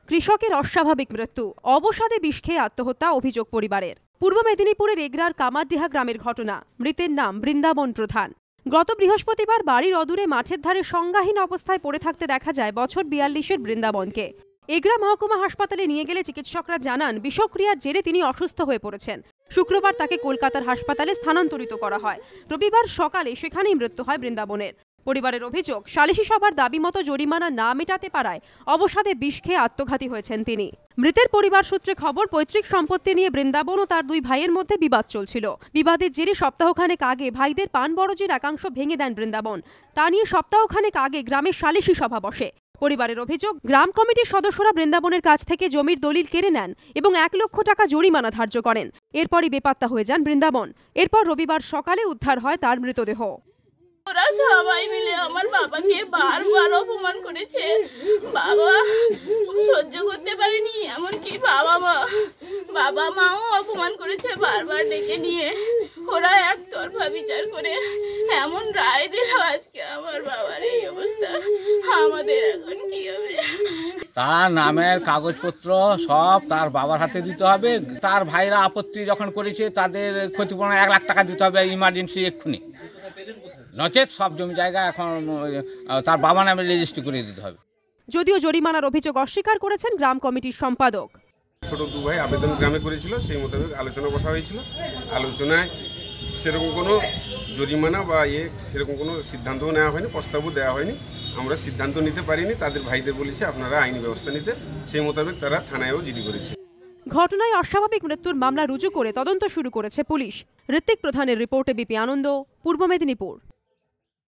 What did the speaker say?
কৃষকের অস্বাভাবিক মৃত্যু, অবসাদে বিষ খেয়ে আত্মহত্যা অভিযোগ পরিবারের। পূর্ব মেদিনীপুরের এগরার কামারডিহা গ্রামের ঘটনা। মৃতের নাম বৃন্দাবন প্রধান। গত বৃহস্পতিবার বাড়ির অদূরে মাঠের ধারে সংজ্ঞাহীন অবস্থায় পড়ে থাকতে দেখা যায় বছর ৪২-এর বৃন্দাবনকে। এগরা মহকুমা হাসপাতালে নিয়ে গেলে চিকিৎসকরা জানান বিষক্রিয়ার জেরে তিনি অসুস্থ হয়ে পড়েছেন। শুক্রবার তাকে কলকাতার হাসপাতালে স্থানান্তরিত করা হয়। রবিবার সকালে সেখানেই মৃত্যু হয় বৃন্দাবনের। পরিবারের অভিযোগ, সালিশি সভার দাবি মতো জরিমানা না মেটাতে পারায় অবসাদে বিষ খেয়ে আত্মঘাতী হয়েছেন তিনি। মৃতের পরিবার সূত্রে খবর, পৈতৃক সম্পত্তি নিয়ে বৃন্দাবন ও তার দুই ভাইয়ের মধ্যে বিবাদ চলছিল। বিবাদের জেরে সপ্তাহখানেক আগে ভাইদের পান বরজের একাংশ ভেঙে দেন বৃন্দাবন। তা নিয়ে সপ্তাহখানেক আগে গ্রামের সালিশি সভা বসে। পরিবারের অভিযোগ, গ্রাম কমিটির সদস্যরা বৃন্দাবনের কাছ থেকে জমির দলিল কেড়ে নেন এবং ১ লক্ষ টাকা জরিমানা ধার্য করেন। এরপরই বেপাত্তা হয়ে যান বৃন্দাবন। এরপর রবিবার সকালে উদ্ধার হয় তার মৃতদেহ। ওরা সবাই মিলে আমার বাবাকে বারবার অপমান করেছে। বাবা সহ্য করতে পারেনি, এমনকি বাবা মাও অপমান করেছে। বারবার ডেকে নিয়ে ওরা একতরফা বিচার করে এমন রায় দিল আজকে আমার বাবার এই অবস্থা। আমাদের এখন কি হবে? তার নামের কাগজপত্র সব তার বাবার হাতে দিতে হবে। তার ভাইরা আপত্তি যখন করেছে তাদের ক্ষতিপূরণ ১ লাখ টাকা দিতে হবে ইমার্জেন্সি এক্ষুনি, নচেত সব জমি জায়গা এখন তার বাবা নামে রেজিস্ট্রি করে দিতে হবে। যদিও জরিমানার অভিযোগ অস্বীকার করেছেন গ্রাম কমিটির সম্পাদক। ছোট দু ভাই আবেদন গ্রামে করেছিল, সেই মোতাবেক আলোচনা বসা হয়েছিল। আলোচনায় সেরকম কোনো জরিমানা বা সেরকম কোনো সিদ্ধান্তও নেওয়া হয়নি, প্রস্তাবও দেওয়া হয়নি। আমরা সিদ্ধান্ত নিতে পারিনি, তাদের ভাইদের বলেছি আপনারা আইনি ব্যবস্থা নিতে। সেই মোতাবেক তারা থানায়ও জিডি করেছে। ঘটনায় অস্বাভাবিক মৃত্যুর মামলা রুজু করে তদন্ত শুরু করেছে পুলিশ। ঋত্বিক প্রধানের রিপোর্টে বিপি আনন্দ, পূর্ব মেদিনীপুর।